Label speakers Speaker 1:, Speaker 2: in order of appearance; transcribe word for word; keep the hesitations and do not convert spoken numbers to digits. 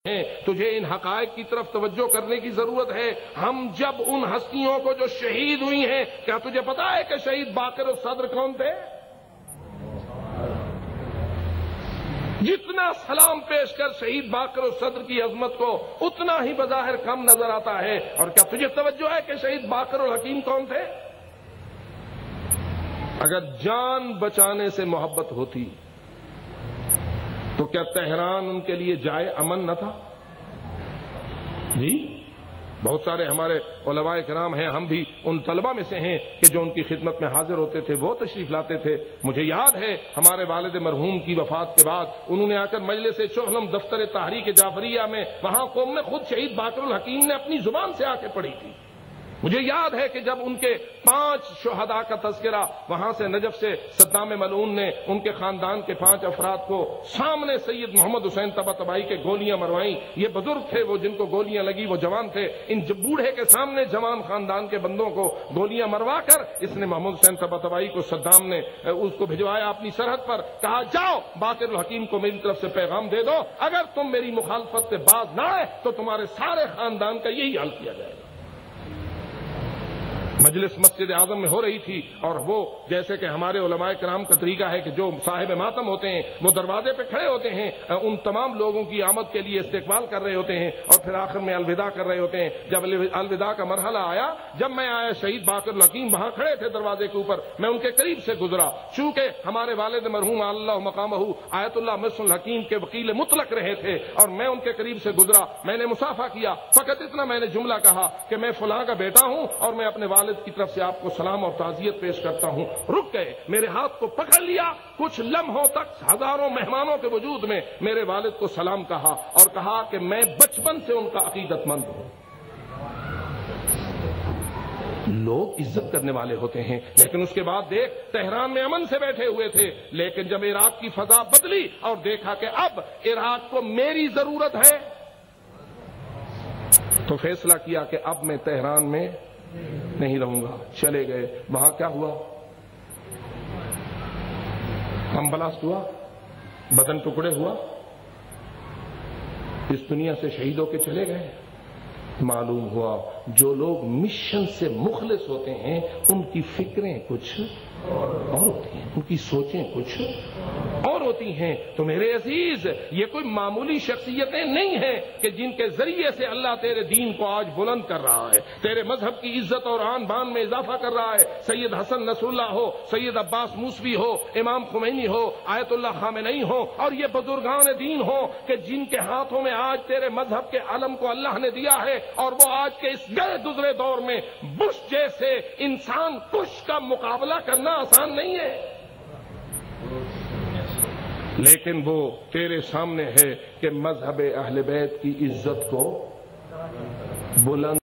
Speaker 1: ہیں، تجھے ان حقائق کی طرف توجہ کرنے کی ضرورت ہے۔ ہم جب ان ہستیوں کو جو شہید ہوئی ہیں، کیا تجھے پتا ہے کہ شہید باقر الصدر کون تھے؟ جتنا سلام پیش کر شہید باقر الصدر کی عظمت کو اتنا ہی بظاہر کم نظر آتا ہے۔ اور کیا تجھے توجہ ہے کہ شہید باقر الحکیم کون تھے؟ اگر جان بچانے سے محبت ہوتی تو کیا تہران ان کے لیے جائے امن نہ تھا؟ جی بہت سارے ہمارے علماء کرام ہیں، ہم بھی ان طلبہ میں سے ہیں کہ جو ان کی خدمت میں حاضر ہوتے تھے، وہ تشریف لاتے تھے۔ مجھے یاد ہے ہمارے والد مرحوم کی وفات کے بعد انہوں نے آ کر مجلس چہلم دفتر تحریک جعفریہ میں وہاں قوم میں خود شہید باقر الحکیم نے اپنی زبان سے آ کے پڑھی تھی۔ مجھے یاد ہے کہ جب ان کے پانچ شہداء کا تذکرہ وہاں سے نجف سے صدام ملعون نے ان کے خاندان کے پانچ افراد کو سامنے سید محمد حسین طباطبائی کے گولیاں مروائیں، یہ بزرگ تھے، وہ جن کو گولیاں لگی وہ جوان تھے، ان بوڑھے کے سامنے جوان خاندان کے بندوں کو گولیاں مروا کر اس نے محمد حسین طباطبائی کو صدام نے اس کو بھجوایا اپنی سرحد پر، کہا جاؤ باقر الحکیم کو میری طرف سے پیغام دے دو، اگر تم میری مخالفت سے باز نہ آئے تو تمہارے سارے خاندان کا یہی حال کیا جائے گا۔ مجلس مسجد اعظم میں ہو رہی تھی، اور وہ جیسے کہ ہمارے علماء کرام کا طریقہ ہے کہ جو صاحب ماتم ہوتے ہیں وہ دروازے پہ کھڑے ہوتے ہیں، ان تمام لوگوں کی آمد کے لیے استقبال کر رہے ہوتے ہیں، اور پھر آخر میں الوداع کر رہے ہوتے ہیں۔ جب الوداع کا مرحلہ آیا، جب میں آیا شہید باقر الحکیم وہاں کھڑے تھے دروازے کے اوپر، میں ان کے قریب سے گزرا، چونکہ ہمارے والد مرحوم اللہ مقامہ آیت اللہ مصر الحکیم کے وکیل مطلق رہے تھے، اور میں ان کے قریب سے گزرا، میں نے مصافحہ کیا، فقط اتنا میں نے جملہ کہا کہ میں فلاں کا بیٹا ہوں اور میں اپنے والد کی طرف سے آپ کو سلام اور تعزیت پیش کرتا ہوں۔ رک گئے، میرے ہاتھ کو پکڑ لیا، کچھ لمحوں تک ہزاروں مہمانوں کے وجود میں میرے والد کو سلام کہا اور کہا کہ میں بچپن سے ان کا عقیدت مند ہوں۔ لوگ عزت کرنے والے ہوتے ہیں، لیکن اس کے بعد دیکھ تہران میں امن سے بیٹھے ہوئے تھے، لیکن جب عراق کی فضا بدلی اور دیکھا کہ اب عراق کو میری ضرورت ہے تو فیصلہ کیا کہ اب میں تہران میں نہیں رہوں گا، چلے گئے۔ وہاں کیا ہوا؟ ہم بلاسٹ ہوا، بدن ٹکڑے ہوا، اس دنیا سے شہید ہو کے چلے گئے۔ معلوم ہوا جو لوگ مشن سے مخلص ہوتے ہیں ان کی فکریں کچھ اور ہوتی ہیں، ان کی سوچیں کچھ اور ہوتی ہیں۔ تو میرے عزیز، یہ کوئی معمولی شخصیتیں نہیں ہیں کہ جن کے ذریعے سے اللہ تیرے دین کو آج بلند کر رہا ہے، تیرے مذہب کی عزت اور آن بان میں اضافہ کر رہا ہے۔ سید حسن نصر اللہ ہو، سید عباس موسوی ہو، امام خمینی ہو، آیت اللہ خامنئی ہو، اور یہ بزرگان دین ہو کہ جن کے ہاتھوں میں آج تیرے مذہب کے علم کو اللہ نے دیا ہے، اور وہ آج کے اس گئے گزرے دور میں بش جیسے انسان کش کا مقابلہ کرنا آسان نہیں ہے، لیکن وہ تیرے سامنے ہے کہ مذہب اہل بیت کی عزت کو بلند